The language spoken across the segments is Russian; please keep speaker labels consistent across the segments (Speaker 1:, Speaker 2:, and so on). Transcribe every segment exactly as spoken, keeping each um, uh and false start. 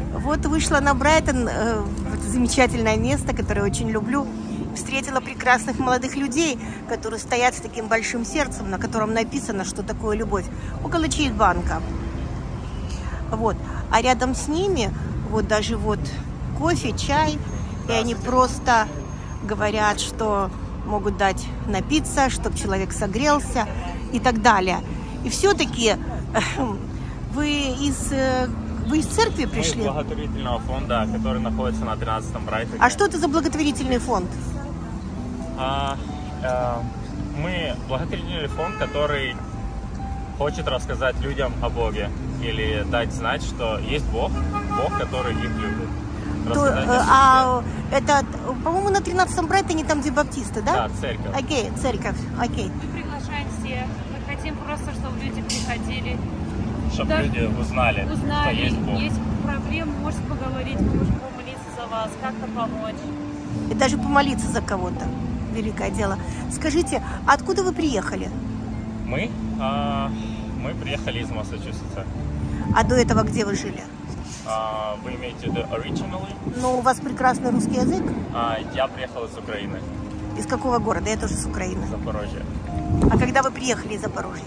Speaker 1: Вот вышла на Брайтон, э, это замечательное место, которое очень люблю. Встретила прекрасных молодых людей, которые стоят с таким большим сердцем, на котором написано, что такое любовь, около Чайбанка. Вот. А рядом с ними вот даже вот кофе, чай, и они просто говорят, что могут дать напиться, чтобы человек согрелся и так далее. И все-таки вы из, вы из церкви пришли?
Speaker 2: Мы из благотворительного фонда, который находится на тринадцатом Брайтоне.
Speaker 1: А что это за благотворительный фонд?
Speaker 2: А, а, мы благотворительный фонд, который хочет рассказать людям о Боге или дать знать, что есть Бог, Бог, который их любит.
Speaker 1: То, а это, по-моему, на тринадцатом Брайтоне, там, где баптисты, да?
Speaker 2: Да, церковь.
Speaker 1: Окей, церковь, окей.
Speaker 3: Мы приглашаем всех. Мы хотим просто, чтобы люди приходили.
Speaker 2: Чтобы
Speaker 3: да,
Speaker 2: люди узнали,
Speaker 3: узнали,
Speaker 2: что есть Бог.
Speaker 3: Есть проблемы, можете поговорить, мы можем помолиться за вас, как-то помочь.
Speaker 1: И даже помолиться за кого-то. Великое дело. Скажите, а откуда вы приехали?
Speaker 2: Мы? А, мы приехали из Массачусетса.
Speaker 1: А до этого где вы жили?
Speaker 2: А, вы имеете в виду originally?
Speaker 1: Ну, у вас прекрасный русский язык.
Speaker 2: А, я приехал из Украины.
Speaker 1: Из какого города? Я тоже с Украины.
Speaker 2: Запорожье.
Speaker 1: А когда вы приехали из Запорожья?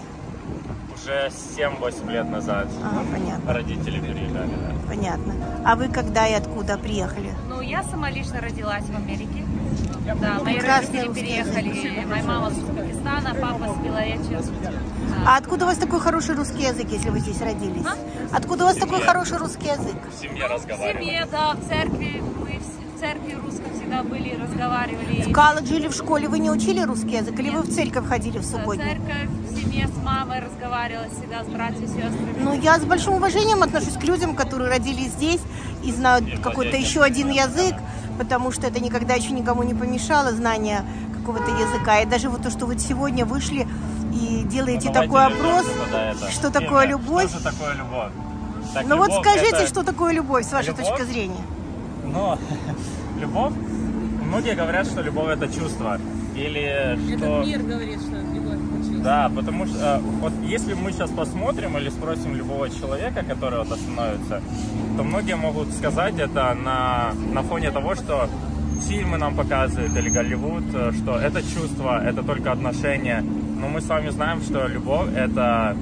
Speaker 2: Уже семь-восемь лет назад.
Speaker 1: Ага, понятно.
Speaker 2: Родители переезжали, да.
Speaker 1: Понятно. А вы когда и откуда приехали?
Speaker 3: Ну, я сама лично родилась в Америке. Да, мои
Speaker 1: Прекрасный
Speaker 3: родители переехали. Моя мама с Узбекистана, папа с Белоречья.
Speaker 1: А откуда у вас такой хороший русский язык, если вы здесь родились? А? Откуда у вас такой хороший русский язык?
Speaker 2: В семье
Speaker 3: В
Speaker 2: разговаривали.
Speaker 3: семье, да, в церкви. Мы в церкви русском всегда были, разговаривали.
Speaker 1: В колледже или в школе вы не учили русский язык? Или вы в церковь ходили в субботу?
Speaker 3: В церковь, в семье с мамой разговаривала всегда, с братьями, сестрами.
Speaker 1: Ну, я с большим уважением отношусь к людям, которые родились здесь и знают какой-то еще один язык, потому что это никогда еще никому не помешало, знание какого-то языка. И даже вот то, что вы сегодня вышли и делаете
Speaker 2: ну,
Speaker 1: такой опрос, что такое
Speaker 2: Нет,
Speaker 1: любовь.
Speaker 2: Что же такое любовь? Так,
Speaker 1: ну
Speaker 2: любовь
Speaker 1: вот скажите,
Speaker 2: это...
Speaker 1: что такое любовь, с вашей
Speaker 2: любовь?
Speaker 1: точки зрения.
Speaker 2: Ну, любовь, многие говорят, что любовь это чувство. Или что...
Speaker 3: Этот мир говорит, что любовь это чувство.
Speaker 2: Да, потому что вот если мы сейчас посмотрим или спросим любого человека, который вот остановится, то многие могут сказать это на, на фоне того, что фильмы нам показывают или Голливуд, что это чувство, это только отношения. Но мы с вами знаем, что любовь это,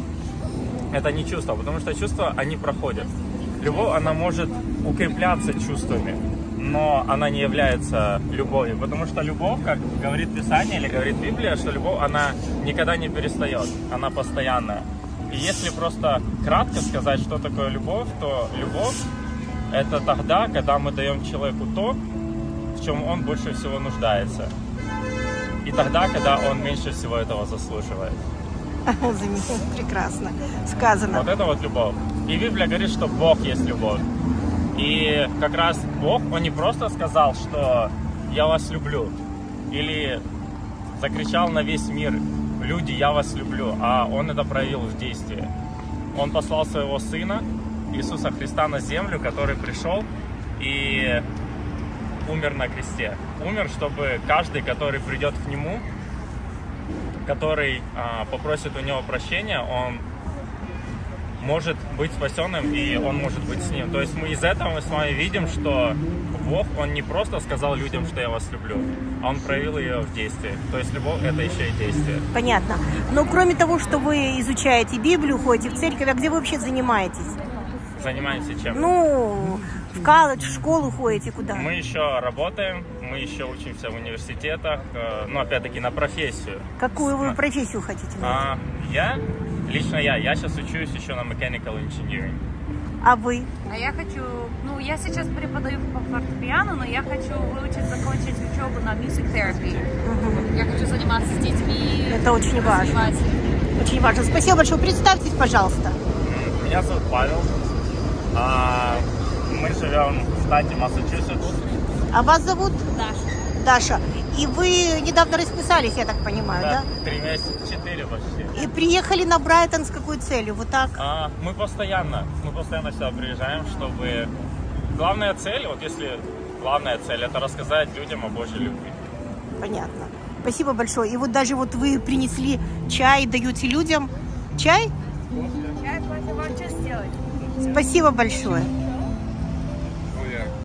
Speaker 2: это не чувство, потому что чувства, они проходят. Любовь, она может укрепляться чувствами, но она не является любовью, потому что любовь, как говорит Писание или говорит Библия, что любовь, она никогда не перестает, она постоянная. И если просто кратко сказать, что такое любовь, то любовь – это тогда, когда мы даем человеку то, в чем он больше всего нуждается. И тогда, когда он меньше всего этого заслуживает.
Speaker 1: Прекрасно сказано.
Speaker 2: Вот это вот любовь. И Библия говорит, что Бог есть любовь. И как раз Бог, Он не просто сказал, что «я вас люблю», или закричал на весь мир «люди, я вас люблю», а Он это проявил в действии. Он послал Своего Сына, Иисуса Христа, на землю, который пришел и умер на кресте. Умер, чтобы каждый, который придет к Нему, который а, попросит у Него прощения, он может быть спасенным, и он может быть с Ним. То есть мы из этого мы с вами видим, что Бог, Он не просто сказал людям, что я вас люблю, а Он проявил ее в действии. То есть любовь – это еще и действие.
Speaker 1: Понятно. Но кроме того, что вы изучаете Библию, ходите в церковь, а где вы вообще занимаетесь?
Speaker 2: Занимаемся чем?
Speaker 1: Ну, в колледж, в школу ходите, куда?
Speaker 2: Мы еще работаем, мы еще учимся в университетах, ну, опять-таки, на профессию.
Speaker 1: Какую вы профессию хотите найти?
Speaker 2: А, я, лично я, я сейчас учусь еще на mechanical engineering.
Speaker 1: А вы?
Speaker 3: А я хочу, ну, я сейчас преподаю по фортепиано, но я хочу выучить, закончить учебу на music therapy. Угу. Я хочу заниматься с детьми.
Speaker 1: Это очень важно. Очень важно. Спасибо большое. Представьтесь, пожалуйста.
Speaker 2: Меня зовут Павел. А, мы живем в штате Массачусетс.
Speaker 1: А вас зовут?
Speaker 3: Даша.
Speaker 1: Даша. И вы недавно расписались, я так понимаю, да?
Speaker 2: Да, три месяца, четыре почти.
Speaker 1: И приехали на Брайтон с какой целью? Вот так?
Speaker 2: А, мы постоянно, мы постоянно сюда приезжаем, чтобы... Главная цель, вот если главная цель, это рассказать людям о Божьей любви.
Speaker 1: Понятно. Спасибо большое. И вот даже вот вы принесли чай, даете людям чай?
Speaker 3: Я хочу вам что сделать.
Speaker 1: Спасибо большое.